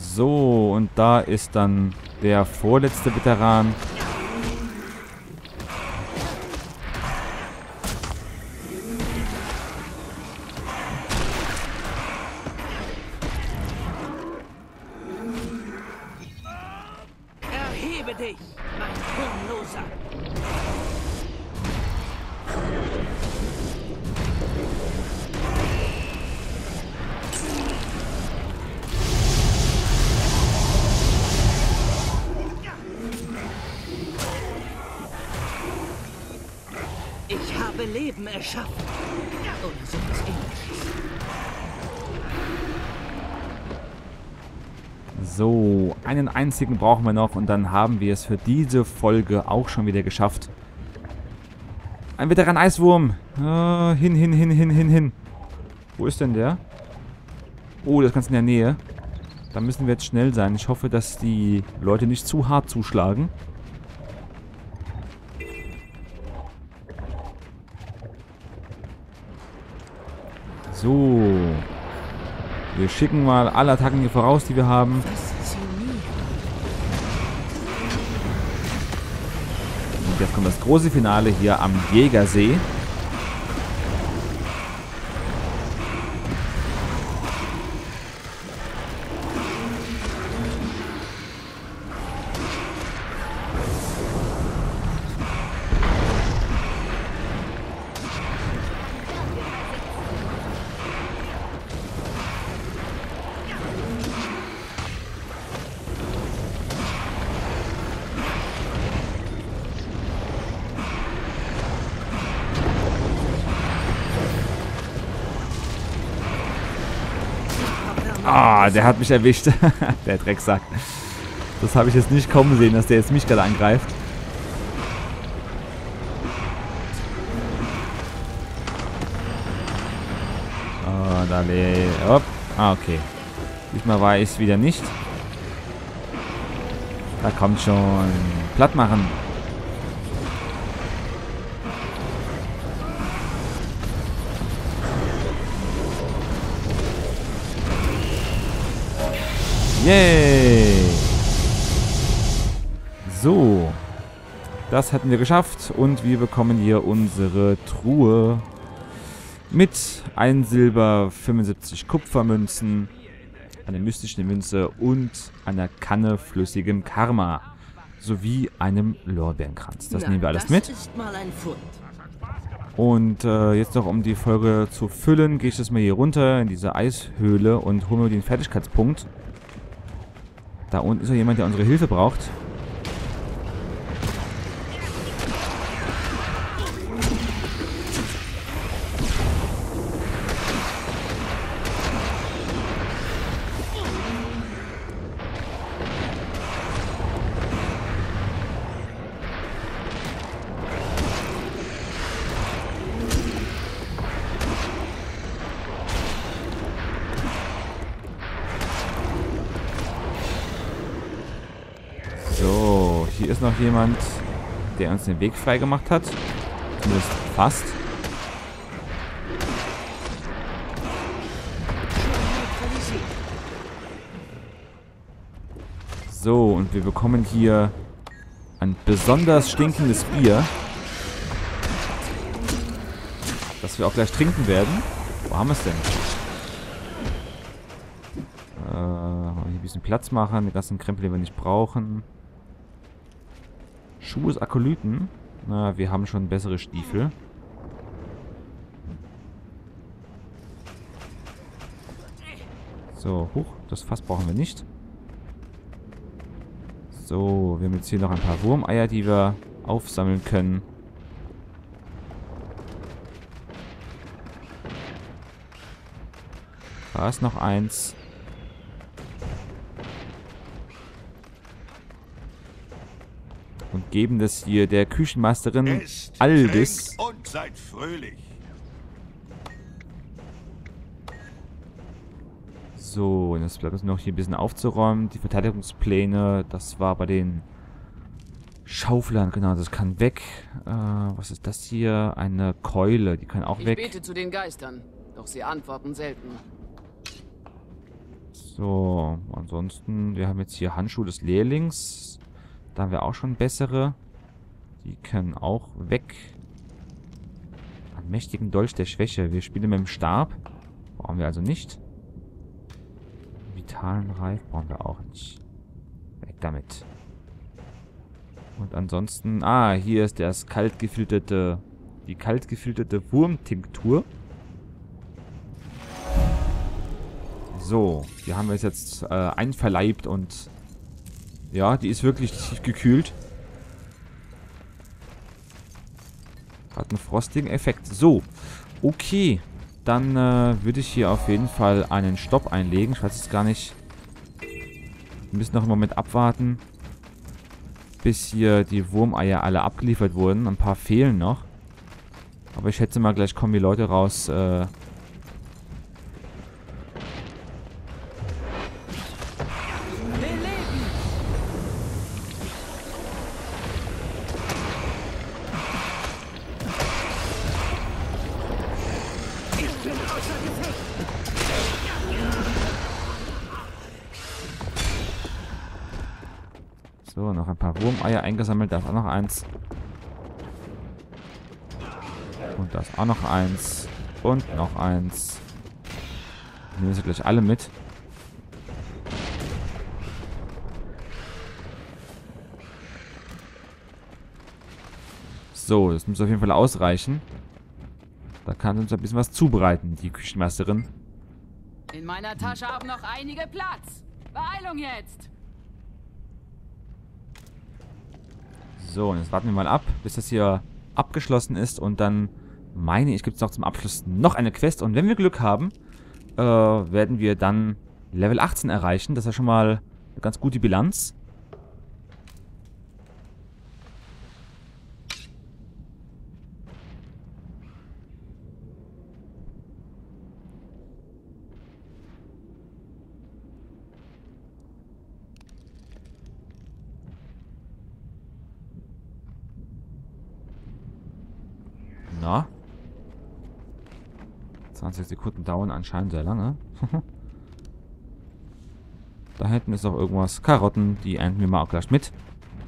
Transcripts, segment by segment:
So, und da ist dann der vorletzte Veteran. Erhebe dich, mein Hirnloser! Ich habe Leben erschaffen. Oder sowas Ähnliches. So, einen einzigen brauchen wir noch und dann haben wir es für diese Folge auch schon wieder geschafft. Ein Veteran Eiswurm. Hin. Wo ist denn der? Oh, das ist ganz in der Nähe. Da müssen wir jetzt schnell sein. Ich hoffe, dass die Leute nicht zu hart zuschlagen. So. Wir schicken mal alle Attacken hier voraus, die wir haben. Und jetzt kommt das große Finale hier am Jägersee. Ah, der hat mich erwischt. Der Drecksack. Das habe ich jetzt nicht kommen sehen, dass der jetzt mich gerade angreift. Oh, da hopp. Ah, okay. Diesmal war ich es wieder nicht. Da kommt schon. Platt machen. Yay! So. Das hatten wir geschafft. Und wir bekommen hier unsere Truhe. Mit 1 Silber, 75 Kupfermünzen, einer mystischen Münze und einer Kanne flüssigem Karma. Sowie einem Lorbeerenkranz. Das nehmen wir alles mit. Ist mal ein Fund. Und jetzt noch, um die Folge zu füllen, gehe ich das mal hier runter in diese Eishöhle und hole mir den Fertigkeitspunkt. Da unten ist ja jemand, der unsere Hilfe braucht. So, hier ist noch jemand, der uns den Weg frei gemacht hat. Zumindest fast. So, und wir bekommen hier ein besonders stinkendes Bier, das wir auch gleich trinken werden. Wo haben wir es denn? Hier ein bisschen Platz machen, die ganzen Krempel, die wir nicht brauchen. Schuhe ist Akolyten. Na, wir haben schon bessere Stiefel. So, huch, das Fass brauchen wir nicht. So, wir haben jetzt hier noch ein paar Wurmeier, die wir aufsammeln können. Da ist noch eins. Und geben das hier der Küchenmeisterin Aldis. Und seid fröhlich. So, und jetzt bleibt uns noch hier ein bisschen aufzuräumen. Die Verteidigungspläne, das war bei den Schauflern, genau, das kann weg. Was ist das hier? Eine Keule, die kann auch weg. Ich bete zu den Geistern, doch sie antworten selten. So, ansonsten, wir haben jetzt hier Handschuhe des Lehrlings. Da haben wir auch schon bessere. Die können auch weg. Einen mächtigen Dolch der Schwäche. Wir spielen mit dem Stab. Brauchen wir also nicht. Vitalen Reif brauchen wir auch nicht. Weg damit. Und ansonsten, hier ist die kalt gefilterte Wurmtinktur. So, die haben wir jetzt einverleibt und ja, die ist wirklich tief gekühlt. Hat einen frostigen Effekt. So, okay. Dann würde ich hier auf jeden Fall einen Stopp einlegen. Ich weiß jetzt gar nicht. Wir müssen noch einen Moment abwarten, bis hier die Wurmeier alle abgeliefert wurden. Ein paar fehlen noch. Aber ich schätze mal, gleich kommen die Leute raus. So, noch ein paar Wurmeier eingesammelt. Da ist auch noch eins. Und da ist auch noch eins. Und noch eins. Nehmen wir sie gleich alle mit. So, das muss auf jeden Fall ausreichen. Da kann uns ein bisschen was zubereiten, die Küchenmeisterin. In meiner Tasche haben noch einige Platz. Beeilung jetzt! So, und jetzt warten wir mal ab, bis das hier abgeschlossen ist. Und dann, meine ich, gibt es noch zum Abschluss noch eine Quest. Und wenn wir Glück haben, werden wir dann Level 18 erreichen. Das ist ja schon mal eine ganz gute Bilanz. Na? 20 Sekunden dauern anscheinend sehr lange. Da hinten ist auch irgendwas. Karotten, die ernten wir mal auch gleich mit.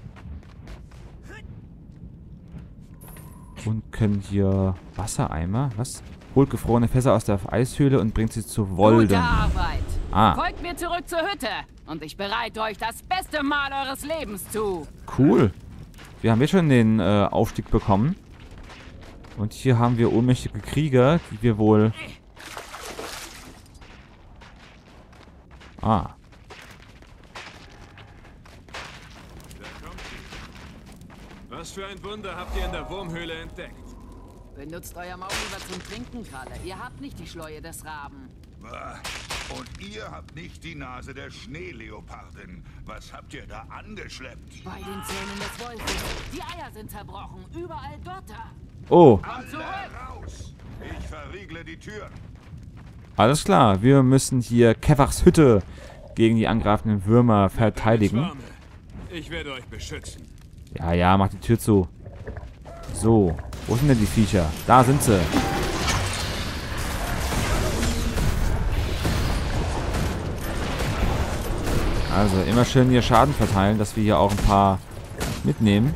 Und können hier Wassereimer. Was? Holt gefrorene Fässer aus der Eishöhle und bringt sie zu Wolden. Gute Arbeit! Ah. Folgt mir zurück zur Hütte und ich bereite euch das beste Mahl eures Lebens zu. Cool. Wir haben jetzt schon den Aufstieg bekommen. Und hier haben wir ohnmächtige Krieger, die wir wohl... Ah. Was für ein Wunder habt ihr in der Wurmhöhle entdeckt? Benutzt euer Maul lieber zum Trinken, Kralle. Ihr habt nicht die Schleue des Raben. Und ihr habt nicht die Nase der Schneeleopardin. Was habt ihr da angeschleppt? Bei den Zähnen des Wolfes. Die Eier sind zerbrochen. Überall Dotter. Oh. Alle raus! Ich verriegle die Tür. Alles klar. Wir müssen hier Kevachs Hütte gegen die angreifenden Würmer verteidigen. Ich werde euch beschützen. Ja, ja, mach die Tür zu. So. Wo sind denn die Viecher? Da sind sie. Also immer schön hier Schaden verteilen, dass wir hier auch ein paar mitnehmen.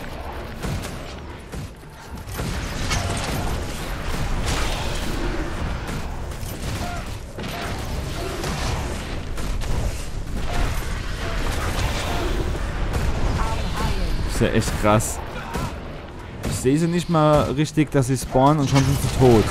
Das ist ja echt krass. Ich sehe sie nicht mal richtig, dass sie spawnen und schon sind sie tot.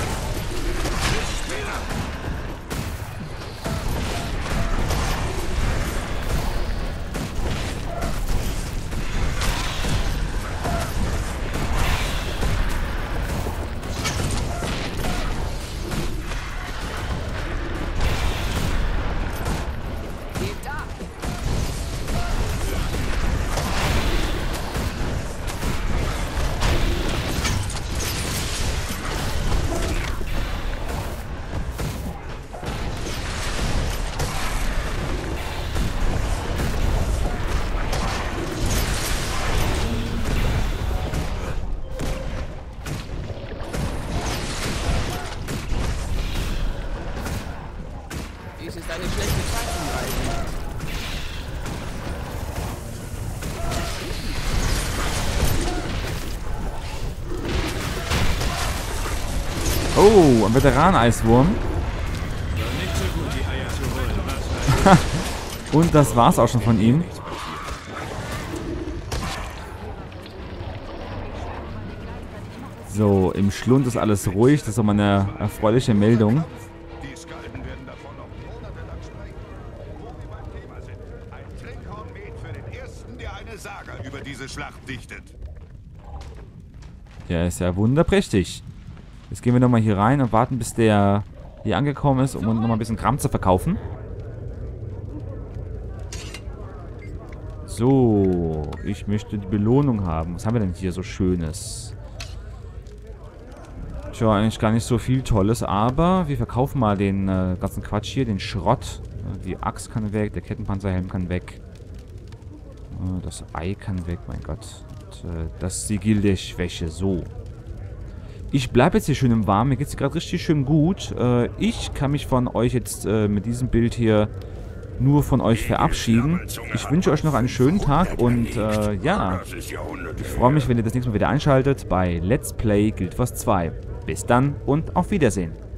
Oh, ein Veteran-Eiswurm. Nicht so gut, die Eier zu holen. Was? Und das war's auch schon von ihm. So, im Schlund ist alles ruhig. Das ist doch mal eine erfreuliche Meldung. Die Skalden werden davon noch monatelang sprechen. Wo wir beim Thema sind. Ein Trinkhornmet für den Ersten, der eine Saga über diese Schlacht dichtet. Der ist ja wunderprächtig. Jetzt gehen wir nochmal hier rein und warten, bis der hier angekommen ist, um uns nochmal ein bisschen Kram zu verkaufen. So, ich möchte die Belohnung haben. Was haben wir denn hier so Schönes? Tja, eigentlich gar nicht so viel Tolles, aber wir verkaufen mal den ganzen Quatsch hier, den Schrott. Die Axt kann weg, der Kettenpanzerhelm kann weg. Das Ei kann weg, mein Gott. Und, das Sigill der Schwäche, so. Ich bleibe jetzt hier schön im Warmen, mir geht es gerade richtig schön gut. Ich kann mich von euch jetzt mit diesem Bild hier nur von euch verabschieden. Ich wünsche euch noch einen schönen Tag und ja, ich freue mich, wenn ihr das nächste Mal wieder einschaltet bei Let's Play Guild Wars 2. Bis dann und auf Wiedersehen.